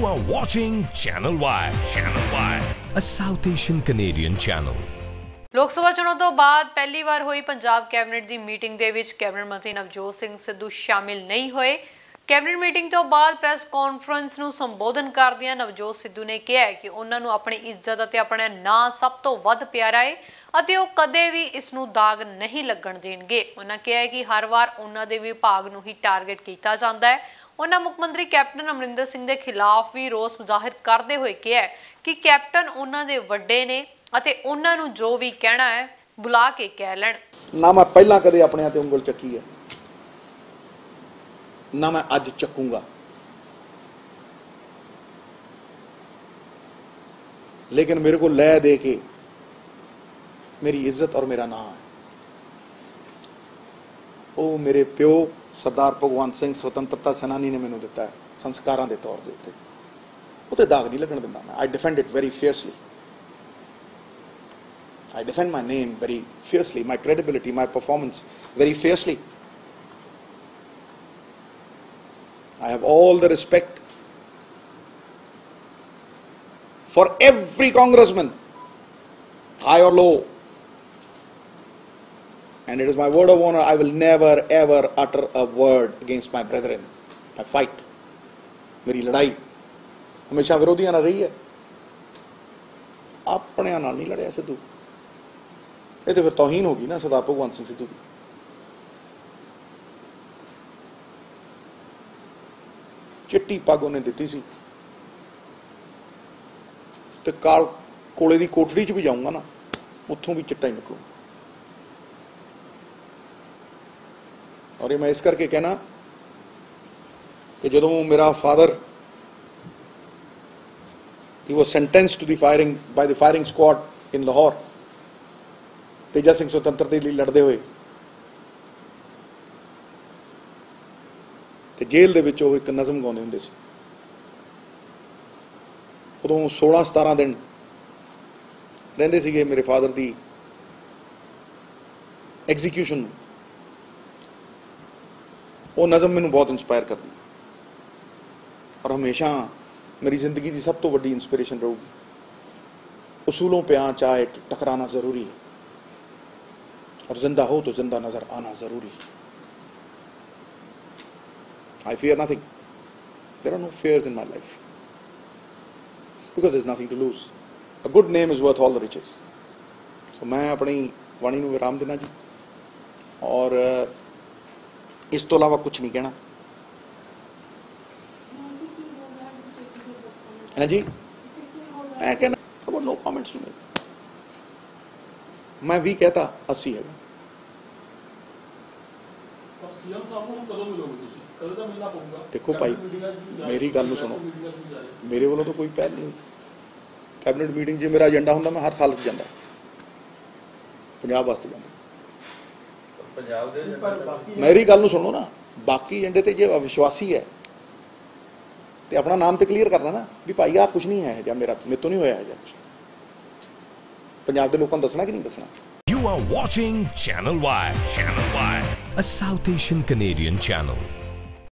You are watching Channel Y. Channel Y, a South Asian Canadian channel. ਲੋਕ ਸਭਾ ਚੋਣਾਂ ਤੋਂ ਬਾਅਦ ਪਹਿਲੀ ਵਾਰ ਹੋਈ ਪੰਜਾਬ ਕੈਬਨਿਟ ਦੀ ਮੀਟਿੰਗ ਦੇ ਵਿੱਚ ਕੈਬਨਿਟ ਮੰਤਰੀ ਨਵਜੋਤ ਸਿੰਘ ਸਿੱਧੂ ਸ਼ਾਮਿਲ ਨਹੀਂ ਹੋਏ। ਕੈਬਨਿਟ ਮੀਟਿੰਗ ਤੋਂ ਬਾਅਦ ਪ੍ਰੈਸ ਕਾਨਫਰੰਸ ਨੂੰ ਸੰਬੋਧਨ ਕਰਦਿਆਂ ਨਵਜੋਤ ਸਿੱਧੂ ਨੇ ਕਿਹਾ ਕਿ ਉਹਨਾਂ ਨੂੰ ਆਪਣੀ ਇੱਜ਼ਤ ਅਤੇ ਆਪਣਾ ਨਾਂ ਸਭ ਤੋਂ ਵੱਧ ਪਿਆਰਾ ਹੈ ਅਤੇ ਉਹ ਕਦੇ ਵੀ ਇਸ ਨੂੰ ਦਾਗ ਨਹੀਂ ਲੱਗਣ ਦੇਣਗੇ। ਉਹਨਾਂ ਕਿਹਾ ਕਿ ਹਰ ਵਾਰ ਉਹਨਾਂ ਦੇ ਵਿਭਾਗ ਨੂੰ ਹੀ ਟਾਰਗੇਟ ਕੀਤਾ ਜਾਂਦਾ ਹੈ। ਉਹਨਾਂ ਮੁੱਖ ਮੰਤਰੀ ਕੈਪਟਨ ਅਮਰਿੰਦਰ ਸਿੰਘ ਦੇ ਖਿਲਾਫ ਵੀ ਰੋਸ ਜ਼ਾਹਿਰ ਕਰਦੇ ਹੋਏ ਕਿਹਾ ਕਿ ਕੈਪਟਨ ਉਹਨਾਂ ਦੇ ਵੱਡੇ ਨੇ ਅਤੇ ਉਹਨਾਂ ਨੂੰ ਜੋ ਵੀ ਕਹਿਣਾ ਹੈ ਬੁਲਾ ਕੇ ਕਹਿ ਲੈਣ। ਨਾ ਮੈਂ ਪਹਿਲਾਂ ਕਦੇ ਆਪਣੇ ਤੇ ਉਂਗਲ ਚੱਕੀ ਹੈ ਨਾ मैं अज चकूंगा, लेकिन मेरे को लय दे के मेरी इज्जत और मेरा नाम है वो मेरे प्यो सरदार भगवंत सिंह स्वतंत्रता सेनानी ने मैनू दिता है संस्कारां दे तौर दे उत्ते उत्ते दाग नहीं लगन दिंदा मैं। I defend it very fiercely, I defend my name very fiercely, my credibility, my performance very fiercely. I have all the respect for every congressman, high or low. And it is my word of honor, I will never ever utter a word against my brethren. I fight. मेरी लड़ाई हमेशा विरोधियों नाल रही है, अपने नाल नहीं लड़िया सिद्धू। ये तो फिर तौहीन होगी ना सरदार भगवंत सिंह सिद्धू की। चिट्टी पग उन्हें दी सी ते काल कोले दी कोठड़ी च भी जाऊंगा ना उत्थों भी चिट्टा ही निकलू। और ये मैं इस करके कहना कि जो मेरा father he was sentenced to the firing by the firing squad in Lahore, Teja Singh स्वतंत्रता लिए लड़ते हुए ते जेल दे विच ओह एक नज़म गाउंदे हुंदे सी। उदों 16-17 दिन रहिंदे सीगे मेरे फादर दी एग्जीक्यूशन। वो नज़म मैनूं बहुत इंस्पायर करदी और हमेशा मेरी जिंदगी की सब तो वड्डी इंस्पिरेशन रहूगी। उसूलों पे चाहे टकराना जरूरी है और जिंदा हो तो जिंदा नजर आना जरूरी है। I fear nothing. There are no fears in my life because there's nothing to lose. A good name is worth all the riches. So मैं अपनी वाणी नूं विराम देना जी और इस तो अलावा कुछ नहीं कहना है जी। मैं कहना नो कमेंट्स टू मेक। मैं भी कहता 80 है। देखो भाई मेरी गल नूं सुनो, मेरे वालों तो कोई पहल नहीं। कैबिनेट मीटिंग जो मेरा एजेंडा होंदा मैं हर साल जांदा पंजाब वास्ते जांदा। मेरी गल नूं सुनो ना, बाकी एजेंडे ते जे अविश्वासी है ते अपना नाम तो क्लीयर करना ना भी भाई आ कुछ नहीं है या मेरे तो नहीं होया है या कुछ। पंजाब के लोगों को दसना कि नहीं दसना। You are watching Channel Y. Channel Y, a South Asian Canadian channel.